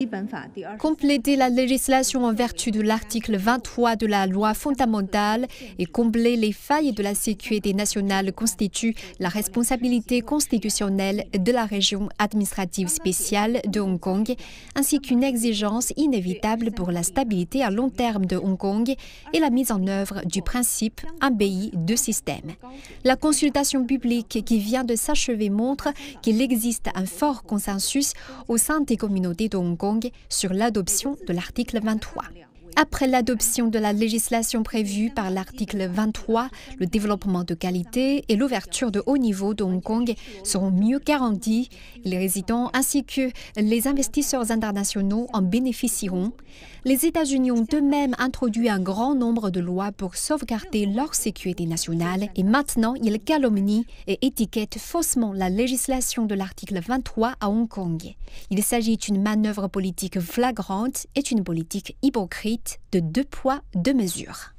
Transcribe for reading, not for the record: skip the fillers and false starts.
Compléter la législation en vertu de l'article 23 de la loi fondamentale et combler les failles de la sécurité nationale constitue la responsabilité constitutionnelle de la région administrative spéciale de Hong Kong, ainsi qu'une exigence inévitable pour la stabilité à long terme de Hong Kong et la mise en œuvre du principe « un pays, deux systèmes ». La consultation publique qui vient de s'achever montre qu'il existe un fort consensus au sein des communautés de Hong Kong sur l'adoption de l'article 23. Après l'adoption de la législation prévue par l'article 23, le développement de qualité et l'ouverture de haut niveau de Hong Kong seront mieux garantis. Les résidents ainsi que les investisseurs internationaux en bénéficieront. Les États-Unis ont eux-mêmes introduit un grand nombre de lois pour sauvegarder leur sécurité nationale et maintenant ils calomnient et étiquettent faussement la législation de l'article 23 à Hong Kong. Il s'agit d'une manœuvre politique flagrante et d'une politique hypocrite de deux poids, deux mesures.